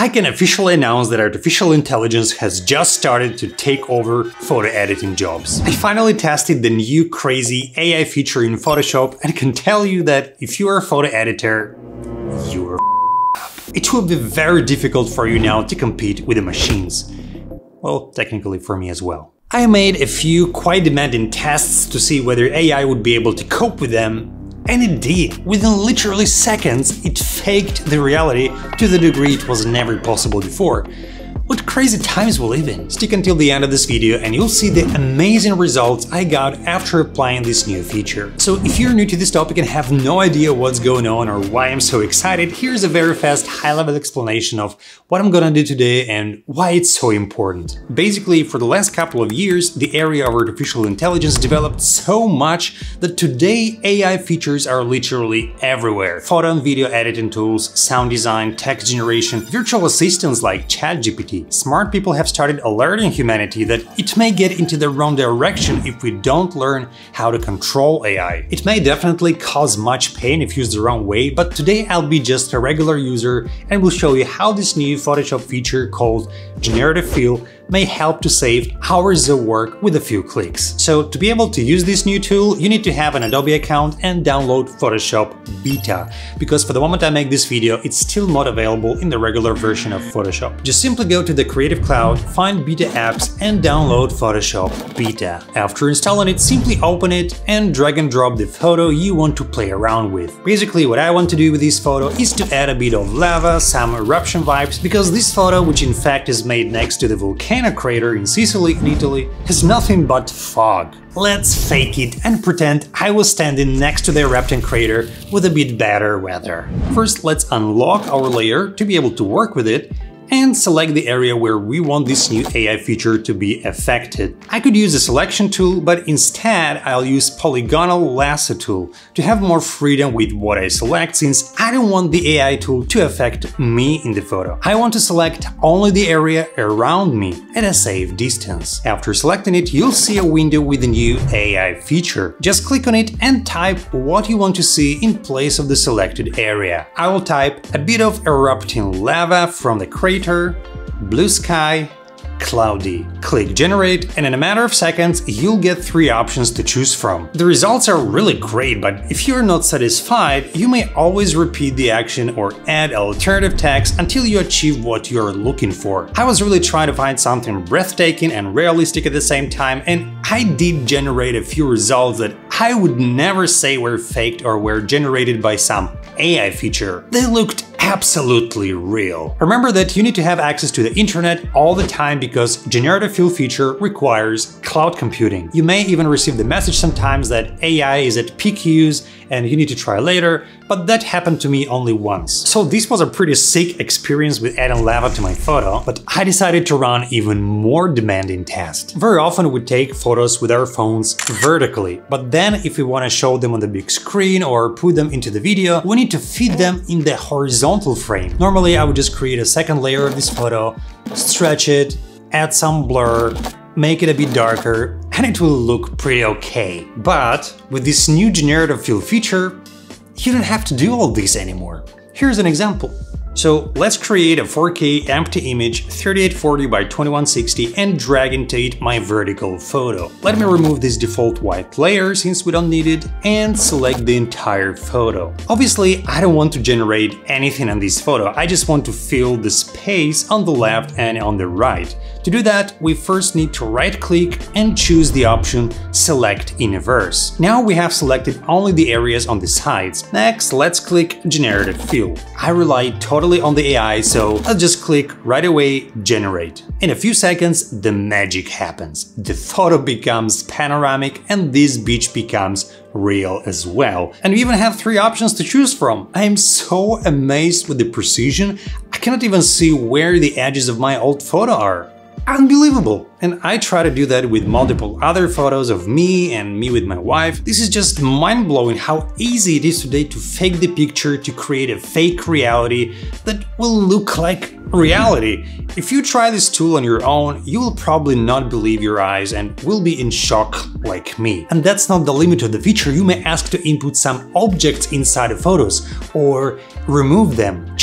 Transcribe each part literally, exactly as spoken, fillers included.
I can officially announce that artificial intelligence has just started to take over photo editing jobs. I finally tested the new crazy A I feature in Photoshop and can tell you that if you are a photo editor, you are up. It will be very difficult for you now to compete with the machines. Well, technically for me as well. I made a few quite demanding tests to see whether A I would be able to cope with them. And it did. Within literally seconds, it faked the reality to the degree it was never possible before. What crazy times we live in! Stick until the end of this video and you'll see the amazing results I got after applying this new feature. So if you're new to this topic and have no idea what's going on or why I'm so excited, here's a very fast high-level explanation of what I'm gonna do today and why it's so important. Basically, for the last couple of years, the area of artificial intelligence developed so much that today A I features are literally everywhere. Photo and video editing tools, sound design, text generation, virtual assistants like ChatGPT. Smart people have started alerting humanity that it may get into the wrong direction if we don't learn how to control A I. It may definitely cause much pain if used the wrong way, but today I'll be just a regular user and will show you how this new Photoshop feature called Generative Fill may help to save hours of work with a few clicks. So to be able to use this new tool, you need to have an Adobe account and download Photoshop Beta, because for the moment I make this video, it's still not available in the regular version of Photoshop. Just simply go to the Creative Cloud, find Beta apps and download Photoshop Beta. After installing it, simply open it and drag and drop the photo you want to play around with. Basically, what I want to do with this photo is to add a bit of lava, some eruption vibes, because this photo, which in fact is made next to the volcano crater in Sicily in Italy, has nothing but fog. Let's fake it and pretend I was standing next to the erupting crater with a bit better weather. First, let's unlock our layer to be able to work with it and select the area where we want this new A I feature to be affected. I could use a selection tool, but instead I'll use polygonal lasso tool to have more freedom with what I select, since I don't want the A I tool to affect me in the photo. I want to select only the area around me at a safe distance. After selecting it, you'll see a window with the new A I feature. Just click on it and type what you want to see in place of the selected area. I will type a bit of erupting lava from the crater, blue sky, cloudy. Click generate and in a matter of seconds you'll get three options to choose from. The results are really great, but if you're not satisfied, you may always repeat the action or add alternative text until you achieve what you're looking for. I was really trying to find something breathtaking and realistic at the same time, and I did generate a few results that I would never say were faked or were generated by some A I feature. They looked absolutely real. Remember that you need to have access to the internet all the time because Generative Fill feature requires cloud computing. You may even receive the message sometimes that A I is at peak use and you need to try later, but that happened to me only once. So this was a pretty sick experience with adding lava to my photo, but I decided to run even more demanding test. Very often we take photos with our phones vertically, but then if we want to show them on the big screen or put them into the video, we need to feed them in the horizontal frame. Normally I would just create a second layer of this photo, stretch it, add some blur, make it a bit darker, and it will look pretty okay. But with this new Generative Fill feature, you don't have to do all this anymore. Here's an example. So let's create a four K empty image thirty-eight forty by twenty-one sixty and drag into it my vertical photo. Let me remove this default white layer since we don't need it and select the entire photo. Obviously, I don't want to generate anything on this photo, I just want to fill the space on the left and on the right. To do that, we first need to right-click and choose the option Select Inverse. Now we have selected only the areas on the sides. Next, let's click Generative Fill. I rely totally on the A I, so I'll just click right away Generate. In a few seconds, the magic happens. The photo becomes panoramic and this beach becomes real as well. And we even have three options to choose from. I am so amazed with the precision, I cannot even see where the edges of my old photo are. Unbelievable! And I try to do that with multiple other photos of me and me with my wife. This is just mind-blowing how easy it is today to fake the picture to create a fake reality that will look like reality. If you try this tool on your own, you will probably not believe your eyes and will be in shock like me. And that's not the limit of the feature. You may ask to input some objects inside the photos or remove them.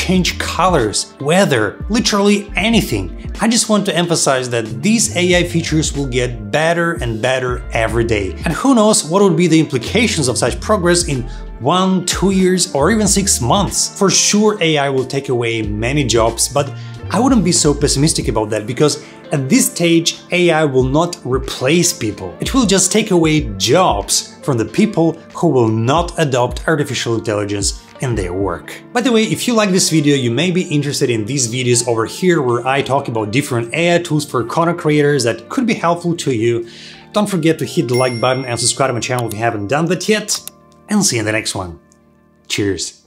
change colors, weather, literally anything. I just want to emphasize that these A I features will get better and better every day. And who knows what would be the implications of such progress in one, two years, or even six months. For sure, A I will take away many jobs, but I wouldn't be so pessimistic about that, because at this stage, A I will not replace people. It will just take away jobs from the people who will not adopt artificial intelligence in their work. By the way, if you like this video, you may be interested in these videos over here where I talk about different A I tools for content creators that could be helpful to you. Don't forget to hit the like button and subscribe to my channel if you haven't done that yet. And see you in the next one. Cheers!